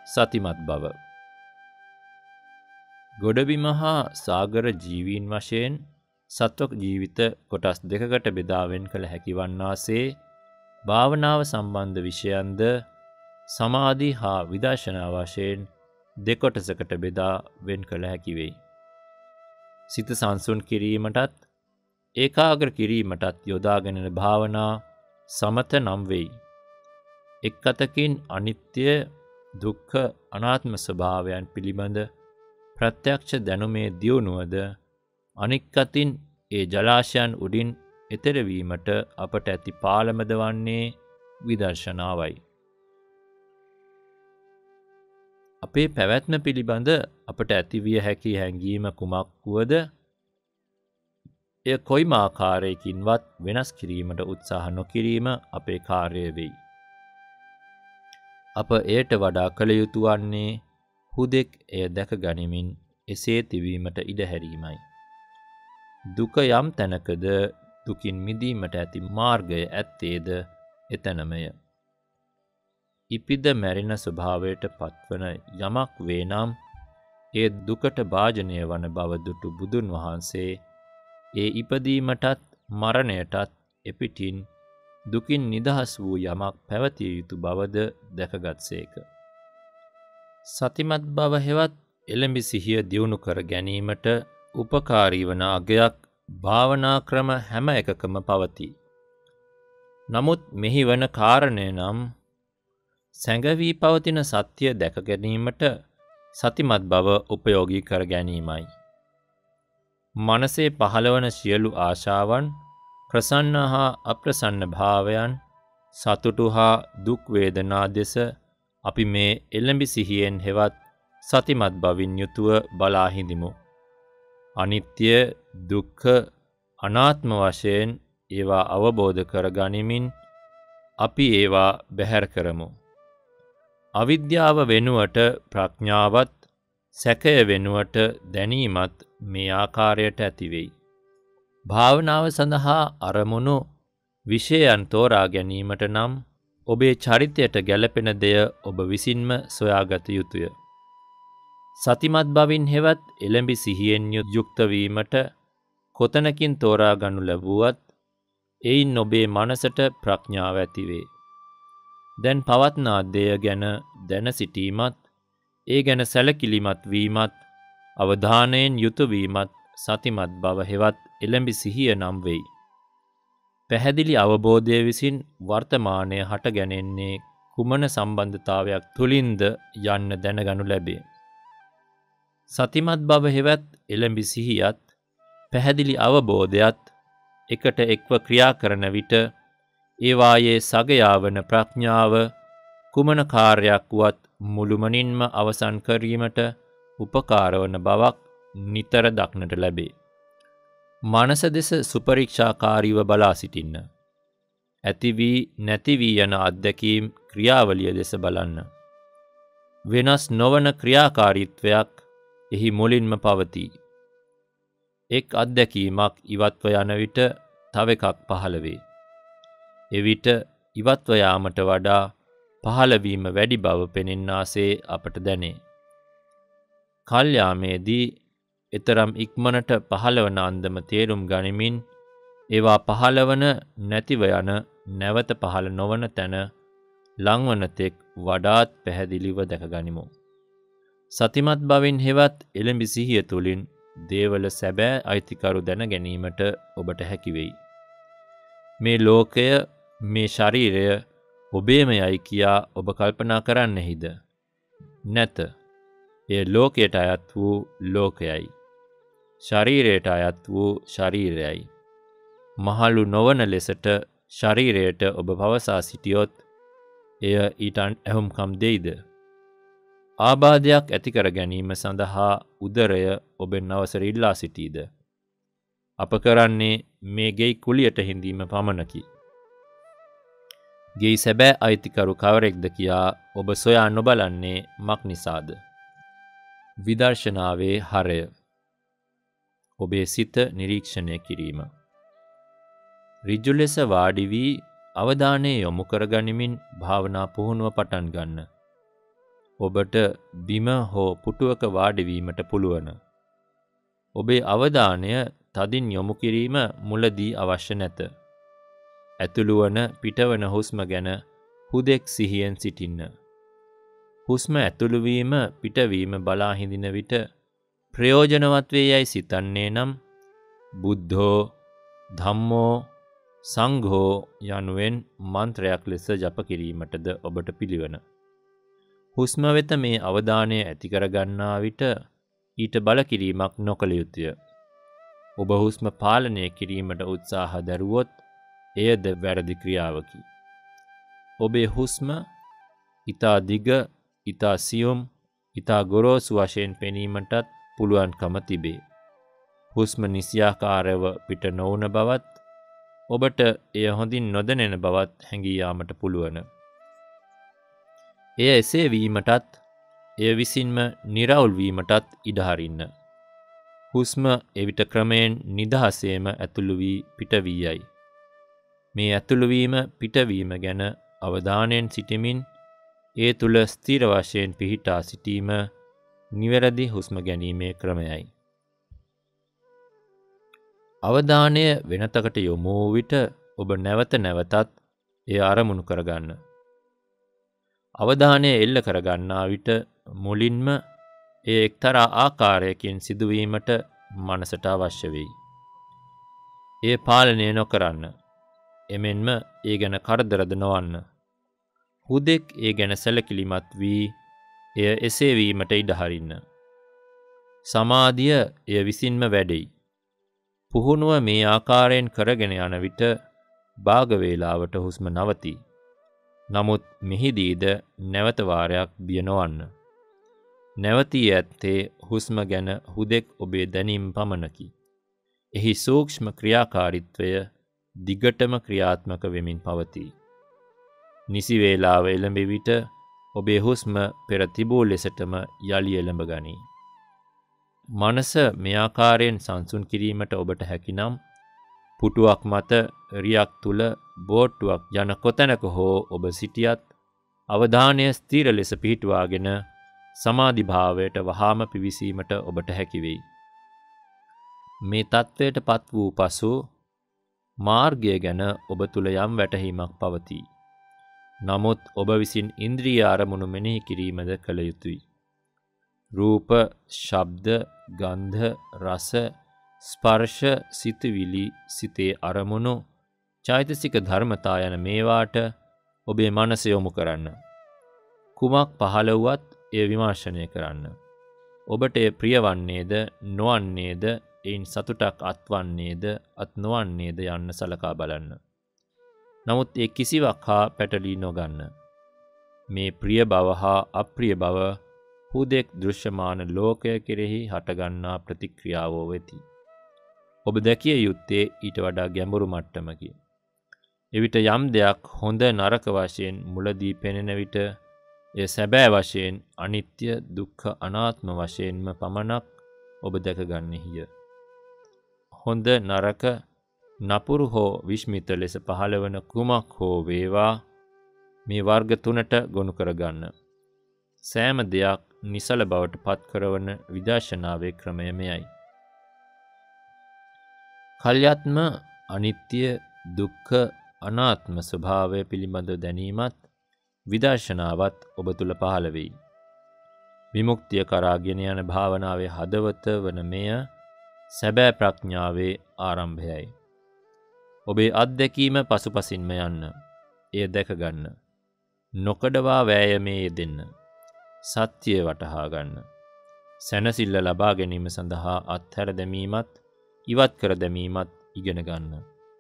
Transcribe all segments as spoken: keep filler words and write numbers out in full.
සතිමත් බව. ගොඩබිම හා සාගර ජීවීන් වශයෙන් සත්ව ජීවිත කොටස් දෙකකට බෙදා වෙන් කළ හැකි වන්නාසේ භාවනාව සම්බන්ධ විෂයන්ද සමාධි හා විදර්ශනා වශයෙන් දෙකොටසකට බෙදා වෙන් කළ හැකි වෙයි. සිත සංසුන් කිරීමටත් ඒකාග්‍ර කිරීමටත් යොදාගෙන භාවනා සමත නම් වෙයි. එක් අතකින් අනිත්‍ය දුක්ඛ අනාත්ම ස්වභාවයන් පිළිබඳ ප්‍රත්‍යක්ෂ දැනුමේ දියුණුවද අනික් අතින් ඒ ජලාශයන් උඩින් එතෙර වීමට අපට ඇති පාලමද වන්නේ විදර්ශනාවයි. අපේ පැවැත්ම පිළිබඳ අපට ඇතිවිය හැකි හැඟීම කුමක් වුවද එය කොයිම ආකාරයකින්වත් වෙනස් කිරීමට උත්සාහ නොකිරීම අපේ කාර්යය වෙයි. අප එයට වඩා කළ යුතු වන්නේ හුදෙක් එය දැක ගනිමින් එසේ තිබීමට ඉඩ හැරීමයි. දුක යම් තැනකද දුකින් මිදීමට ඇති මාර්ගය ඇත්තේද එතනමය. ඉපිද මැරෙන ස්වභාවයට පත්වන යමක් වේ නම් ඒ දුකට භාජනය වන බව දුටු බුදුන් වහන්සේ ඒ ඉපදීමටත් මරණයටත් එපිටින් දුකින් නිදහස් වූ යමක් පැවතිය යුතු බවද දැකගත්සේක. සතිමත් බව හෙවත් එළඹි සිහිය දියුණු කර ගැනීමට උපකාරී වන අගයක් භාවනා ක්‍රම හැම එකකම පවතී. නමුත් මෙහි වන කාරණය නම් සැඟවී පවතින සත්‍ය දැක ගැනීමට සතිමත් බව උපයෝගී කර ගැනීමයි. මනසේ පහළවන සියලු ආශාවන් ප්‍රසන්න හා අප්‍රසන්න භාවයන් සතුටු හා දුක් වේදනා දෙස අපි මේ එළඹි සිහියෙන් හෙවත් සතිමත් බවින් යුතුව බලා හිඳිමු. අනිත්‍ය දුක්ඛ අනාත්ම වශයෙන් ඒවා අවබෝධ කර ගනිමින් අපි ඒවා බැහැර කරමු. අවිද්‍යාව වෙනුවට ප්‍රඥාවත් සැකය වෙනුවට දැනීමත් මේ ආකාරයට ඇතිවෙයි. භාවනාව සඳහා අරමුණු විෂයයන් තෝරා ගැනීමට නම් ඔබේ චරිතයට ගැළපෙන දෙය ඔබ විසින්ම සොයාගත යුතුය. සතිමත් බවින් හෙවත් එළඹි සිහියෙන් යුක්ත වීමට කොතනකින් තෝරා ගනු ලැබුවත් එයින් ඔබේ මනසට ප්‍රඥාව ඇතිවේ. දැන් පවත්නා දෙය ගැන දැන සිටීමත් ඒ ගැන සැලකිලිමත් වීමත් අවධානයෙන් යුතු වීමත් සතිමත් බව හෙවත් එළඹි සිහිය නම් වෙයි. පැහැදිලි අවබෝධය විසින් වර්තමානය හට ගැනෙන්නේ කුමන සම්බන්ධතාවයක් තුලින්ද යන්න දැනගනු ලැබේ. සතිමත් බව හෙවත් එළඹි සිහියත් පැහැදිලි අවබෝධයත් එකට එක්ව ක්‍රියා කරන විට ඒවායේ සගයාවන ප්‍රඥාව කුමන කාර්යයක් වුවත් මුළුමනින්ම අවසන් කිරීමට උපකාරවන බවක් නිතර දක්නට ලැබේ. මනස දෙස සුපරීක්ෂාකාරීව බලා සිටින්න. ඇති වී නැති වී යන අත්දැකීම් ක්‍රියාවලිය දෙස බලන්න. වෙනස් නොවන ක්‍රියාකාරීත්වයක් එහි මුලින්ම පවතී. එක් අත්දැකීමක් ඉවත්ව යන විට තව එකක් පහළ වේ. එවිට ඉවත්ව යාමට වඩා පහළවීම වැඩි බව පෙනෙන්නාසේ අපට දැනේ. කල්යාමේදී එතරම් ඉක්මනට පහළවන අන්දම තේරුම් ගනිමින් ඒවා පහළවන නැතිව යන නැවත පහළ නොවන තැන ලංවන තෙක් වඩාත් පැහැදිලිව දැක ගනිමු. සතිමත් බවින් හෙවත් එළඹි සිහිය තුළින් දේවල සැබෑ අයිතිකරු දැන ගැනීමට ඔබට හැකි වෙයි. මේ ලෝකය මේ ශරීරය ඔබේම යයි කියා ඔබ කල්පනා කරන්නෙහිද? නැත. එය ලෝකයට අයත් වූ ලෝකයයි. ශරීරයට අයත් වූ ශරීරයයි. මහලු නොවන ලෙසට ශරීරයට ඔබ පවසා සිටියොත් එය ඊට ඇහුම්කම් දෙයිද? ආබාධයක් ඇති කර ගැනීම සඳහා උදරය ඔබෙන් අවසර ඉල්ලා සිටීද? අප කරන්නේ මේ ගෙයි කුලියට හිඳීම පමණකි. ගෙයි සැබෑ අයිතිකරු කවරෙක්ද කියා ඔබ සොයා නොබලන්නේ මක් නිසාද? විදර්ශනාවේ හරය. ඔබේ සිත නිරීක්ෂණය කිරීම. ඍජු ලෙස වාඩි වී අවධානය යොමු කර ගනිමින් භාවනා පුහුණුව පටන් ගන්න. ඔබට බිම හෝ පුටුවක වාඩි වීමට පුළුවන්. ඔබේ අවධානය තදින් යොමු කිරීම මුලදී අවශ්‍ය නැත. ඇතුළු වන පිටවන හුස්ම ගැන හුදෙක් සිහියෙන් සිටින්න. හුස්ම ඇතුළු වීම පිටවීම බලා හිඳින විට ප්‍රයෝජනවත් වේ යයි සිතන්නේ නම් බුද්ධෝ ධම්මෝ සංඝෝ යනුවෙන් මන්ත්‍රයක් ලෙස ජප කිරීමටද ඔබට පිළිවන. හුස්ම වෙත මේ අවධානය ඇති කර ගන්නා විට ඊට බල කිරීමක් නොකළ යුතුය. ඔබ හුස්ම පාලනය කිරීමට උත්සාහ දරුවොත් එයද වැරදි ක්‍රියාවකි. ඔබේ හුස්ම ඊතා දිග, ඊතා සියුම්, ඊතා ගොරෝසු වශයෙන් පෙනීමටත් පුළුවන්කම තිබේ. හුස්ම නිසියාකාරව පිට නොවන බවත් ඔබට එය හොඳින් නොදැනෙන බවත් හැඟී යාමට පුළුවන්. එය එසේ වීමටත් එය විසින්ම නිරවුල් වීමටත් ඉඩ හරින්න. හුස්ම එවිට ක්‍රමයෙන් නිදහසේම ඇතුළු වී පිට වී යයි. මේ ඇතුළු වීම පිටවීම ගැන අවධානයෙන් සිටමින් ඒ තුල ස්ථිර වශයෙන් පිහිටා සිටීම නිවැරදි හුස්ම ගැනීමේ ක්‍රමයයි. අවධානය වෙනතකට යොමු වූ විට ඔබ නැවත නැවතත් එය අරමුණු කරගන්න. අවධානය එල්ල කරගන්නා විට මුලින්ම එය එක්තරා ආකාරයකින් සිදුවීමට මනසට අවශ්‍ය වෙයි. එය පාලනය නොකරන්න. එමෙන්ම ඒ ගැන කරදරද නොවන්න. හුදෙක් ඒ ගැන සැලකිලිමත් වී එය එසේ වීමට ඉඩ හරින්න. සමාධිය එය විසින්ම වැඩෙයි. පුහුණුව මේ ආකාරයෙන් කරගෙන යන විට භාග වේලාවට හුස්ම නවතී. නමුත් මෙහිදීද නැවත වාරයක් බිය නොවන්න. නැවතී ඇත්තේ හුස්ම ගැන හුදෙක් ඔබේ දැනීම පමණකි. එහි සූක්ෂම ක්‍රියාකාරීත්වය දිගටම ක්‍රියාත්මක වෙමින් පවතී. නිසි වේලාව එළඹෙ විට ඔබේ හුස්ම පෙර තිබූ ලෙසටම යලි එළඹ ගනී. මනස මේ ආකාරයෙන් සංසුන් කිරීමට ඔබට හැකිනම් පුටුවක් මත රියක් තුල බෝට්ටුවක් යන කොතැනක හෝ ඔබ සිටියත් අවධානය ස්ථිර ලෙස පිහිටුවාගෙන සමාධි භාවයට වහාම පිවිසීමට ඔබට හැකි වෙයි. මේ තත්වයට පත් වූ පසු මාර්ගය ගැන ඔබ තුල යම් වැටහීමක් පවතී. නමුත් ඔබ විසින් ඉන්ද්‍රිය අරමුණු මෙනෙහි කිරීමද කළ යුතුයි. රූප, ශබ්ද, ගන්ධ, රස, ස්පර්ශ, සිතවිලි, සිතේ අරමුණු, චෛතසික ධර්මතා යන මේවාට ඔබේ මනස යොමු කරන්න. කුමක් පහළ වුවත් එය විමර්ශනය කරන්න. ඔබට එය ප්‍රියවන්නේද, නොවන්නේද, එයින් සතුටක් අත්වන්නේද, අත් නොවන්නේද යන්න සලකා බලන්න. නමුත් ඒ කිසිවක් හා පැටලී නොගන්න. මේ ප්‍රිය බව හා අප්‍රිය බව හුදෙක් දෘශ්‍යමාන ලෝකය කෙරෙහි හටගන්නා ප්‍රතික්‍රියාවෝ වෙති. ඔබ දැකිය යුත්තේ ඊට වඩා ගැඹුරු මට්ටමකි. එවිට යම් දෙයක් හොඳ නරක වශයෙන් මුලදී පෙනෙන විට එය සැබෑ වශයෙන් අනිත්‍ය, දුක්ඛ, අනාත්ම වශයෙන්ම පමණක් ඔබ දැකගන්නේය. හොඳ නරක, නපුරු හෝ විස්මිත ලෙස පහළවන කුමක් හෝ වේවා මේ වර්ග තුනට ගොනු කරගන්න. සෑම දෙයක් නිසල බවට පත් කරවන විදර්ශනාවේ ක්‍රමය මෙයයි. කල්යාත්ම අනිත්‍ය, දුක්ඛ, අනාත්ම ස්වභාවය පිළිබඳ දැනීමත් විදර්ශනාවත් ඔබ තුල පහළ වෙයි. විමුක්තිය කරා ගෙන යන භාවනාවේ හදවත වන මෙය සැබෑ ප්‍රඥාවේ ආරම්භයයි. ඔබේ අත්දැකීම පසුපසින්ම යන්න. එය දැක ගන්න. නොකඩවා වෑයමේ යෙදෙන්න. සත්‍යය වටහා ගන්න. සැනසෙල්ල ලබා ගැනීම සඳහා අත්හැර දැමීමත් ඉවත් කර දැමීමත් ඉගෙන ගන්න.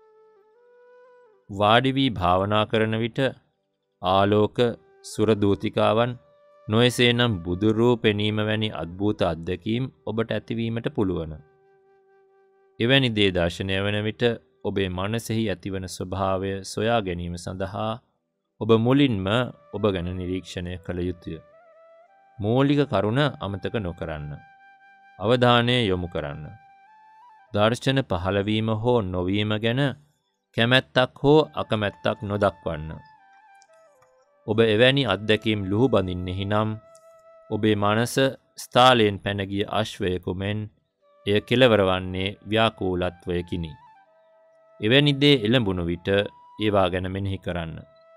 වාඩි වී භාවනා කරන විට ආලෝක, සුරදූතිකාවන්, නොයසේනම් බුදු රූප පෙනීම වැනි අద్භූත අත්දැකීම් ඔබට ඇතිවීමට පුළුවන්. එවැනි දේ දර්ශනය වන විට ඔබේ මනසෙහි ඇතිවන ස්වභාවය සොයා ගැනීම සඳහා ඔබ මුලින්ම ඔබ ගැන නිරීක්ෂණය කළ යුතුය. මූලික කරුණ අමතක නොකරන්න. අවධානය යොමු කරන්න. දර්ශන පහළවීම හෝ නොවීම ගැන කැමැත්තක් හෝ අකමැත්තක් නොදක්වන්න. ඔබ එවැනි අත්දැකීම් ලුහු බඳින්නෙහි නම් ඔබේ මනස ස්ථාලයෙන් පැන ගිය අශ්වයෙකු මෙන් එය කෙලවර වන්නේ ව්‍යාකූලත්වයකිනි. එවැනි දේ එළඹුණු විට ඒවා ගැන මෙනෙහි කරන්න.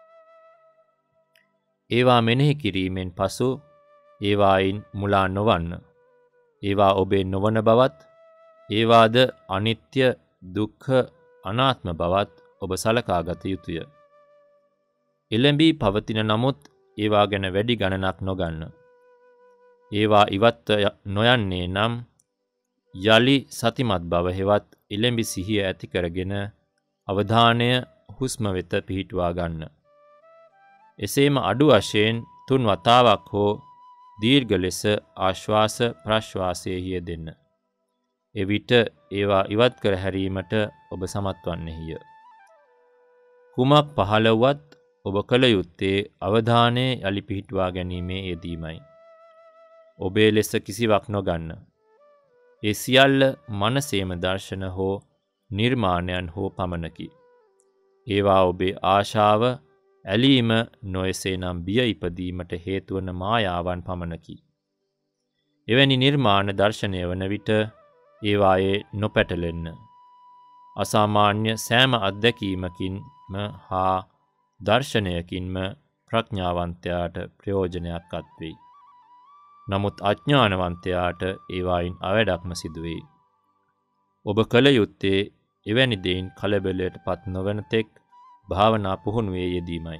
ඒවා මෙනෙහි කිරීමෙන් පසු ඒවායින් මුලා නොවන්න. ඒවා ඔබේ නොවන බවත්, ඒවාද අනිත්‍ය, දුක්ඛ, අනාත්ම බවත් ඔබ සලකාගත යුතුය. එළඹී පවතින නමුත් ඒවා ගැන වැඩි ගණනක් නොගන්න. ඒවා ඉවත් නොයන්නේ නම් යලි සතිමත් බව හෙවත් එළඹි සිහිය ඇති කරගෙන අවධානය හුස්ම වෙත පිහිටුවා ගන්න. එසේම අඩු වශයෙන් තුන් වතාවක් හෝ දීර්ඝ ලෙස ආශ්වාස ප්‍රශ්වාසයේ යෙදෙන්න. එවිට ඒවා ඉවත් කර හැරීමට ඔබ සමත් වන්නේය. කුමක් පහළ වුවත් ඔබ කල යුත්තේ අවධානය යලි පිහිටුවා ගැනීමේ යෙදීමයි. ඔබේ ලෙස කිසිවක් නොගන්න. ඒ සියල්ල මනසේම දර්ශන හෝ නිර්මාණයන් හෝ පමණකි. ඒවා ඔබේ ආශාව, ඇලීම නොයසේ නම් බිය ඉපදීමට හේතුවන මායාවන් පමණකි. එවැනි නිර්මාණ දර්ශනය වන විට ඒවායේ නොපැටලෙන්න. අසාමාන්‍ය සෑම අත්දැකීමකින්ම හා දර්ශනයකින්ම ප්‍රඥාවන්තයාට ප්‍රයෝජනයක් අත්වෙයි. නමුත් අඥානවන්තයාට ඒවායින් අවැඩක්ම සිදුවෙයි. ඔබ කල යුත්තේ එවැනි දෙයින් කලබලයට පත් නොවන තෙක් භාවනා පුහුණුවේ යෙදීමයි.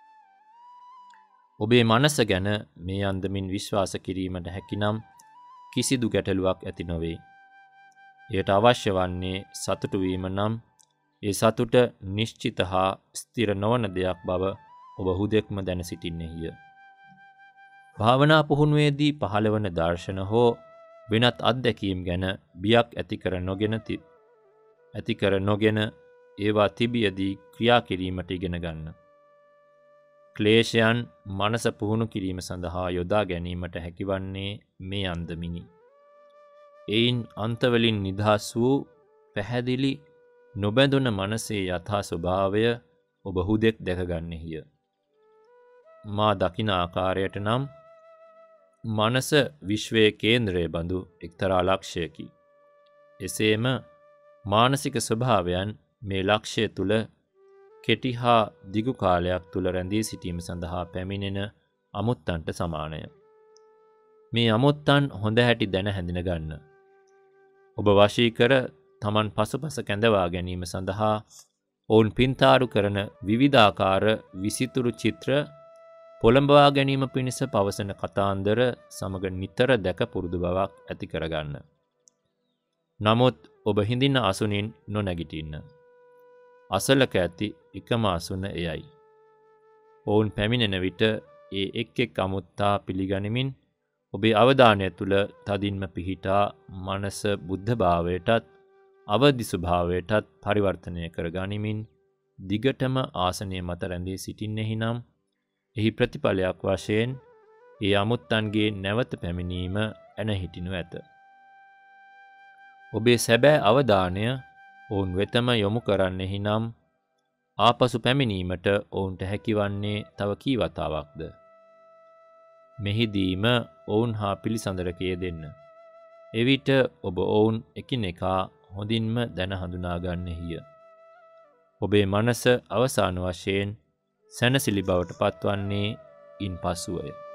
ඔබේ මනස ගැන මේ අන්දමින් විශ්වාස කිරීමට හැකිනම් කිසිදු ගැටලුවක් ඇති නොවේ. එයට අවශ්‍ය වන්නේ සතුටු වීම නම් ඒ සතුට නිශ්චිත හා ස්ථිර නොවන දෙයක් බව ඔබ හුදෙක්ම දැන සිටින්නේය. භාවනා පුහුණුවේදී පහළවන දර්ශන හෝ වෙනත් අත්දැකීම් ගැන බියක් ඇති කර නොගෙන ඇති කර නොගෙන ඒවා තිබියදී ක්‍රියා කිරීමට ඉගෙන ගන්න. ක්ලේශයන් මනස පුහුණු කිරීම සඳහා යොදා ගැනීමට හැකිවන්නේ මේ අන්දමිනි. එයින් අන්තවලින් නිදහස් වූ පැහැදිලි නොබැඳුන මනසේ යථා ස්වභාවය ඔබ හුදෙක් දැකගන්නේය. මා දකින ආකාරයට නම් මනස විශ්වයේ කේන්ද්‍රය බඳු එක්තරා ලක්ෂයකි. එසේම මානසික ස්වභාවයන් මේ ලක්ෂය තුල කෙටි හා දිගු කාලයක් තුල රැඳී සිටීම සඳහා පැමිණෙන අමුත්තන්ට සමානය. මේ අමුත්තන් හොඳ හැටි දැන හැඳින ගන්න. ඔබ වශී කර තමන් පසුපස කැඳවා ගැනීම සඳහා ඔවුන් පින්තාරු කරන විවිධාකාර විසිතුරු චිත්‍ර පොළඹවා ගැනීම පිණිස පවසන කතාන්දර සමග නිතර දැක පුරුදු බවක් ඇති කරගන්න. නමුත් ඔබ හිඳින අසුනින් නොනැගිටින්න. අසලක ඇති එකම අසුන එයයි. ඔවුන් පැමිණෙන විට ඒ එක් එක් අමුත්තා පිළිගනිමින් ඔබේ අවධානය තුල තදින්ම පිහිටා මනස බුද්ධ භාවයටත් අවදි ස්වභාවයටත් පරිවර්තනය කර ගනිමින් දිගටම ආසනයේ මත රැඳී සිටින්නෙහි නම් එහි ප්‍රතිඵලයක් වශයෙන් ඒ අමුත්තන්ගේ නැවත පැමිණීම එන හිටිනු ඇත. ඔබේ සැබෑ අවධානය ඔවුන් වෙතම යොමු කරන්නෙහි නම් ආපසු පැමිණීමට ඔවුන්ට හැකිවන්නේ තව කී වතාවක්ද? මෙහිදීම ඔවුන් හා පිළිසඳරක යෙදෙන්න. එවිට ඔබ ඔවුන් එකිනෙකා හොඳින්ම දැන හඳුනා ගන්නෙහිය. ඔබේ මනස අවසාන වශයෙන් සැනසිලි බවට පත්වන්නේ ඉන් පසුවය.